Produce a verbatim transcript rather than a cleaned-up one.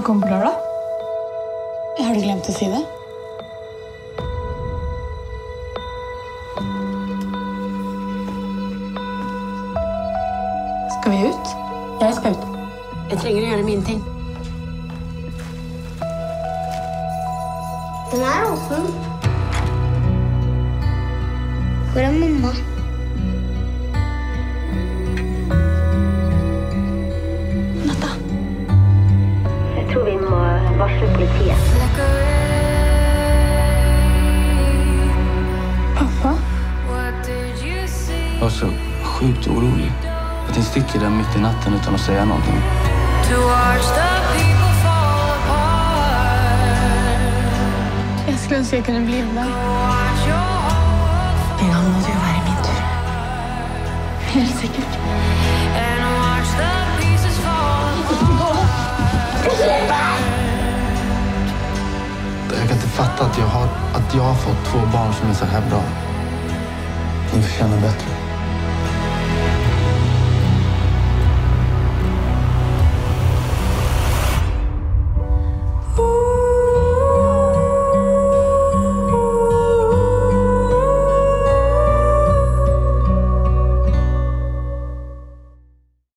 kommer på lørdag? Har du glemt å si det? Skal vi ut? Jeg skal ut. Jeg trenger å gjøre mine ting. Den er åpen. Hvor er mamma? Natta. Jeg tror vi må varsle politiet. Pappa? Jag var så sjukt orolig. Att ni sticker där mitt i natten utan att säga någonting. Jeg skulle ønske jeg kunne bli med deg. En gang må det jo være min tur. Helt sikkert. Jag kan inte fatta att jag har, att jag har fått två barn som är så här bra. Ni förtjänar bättre.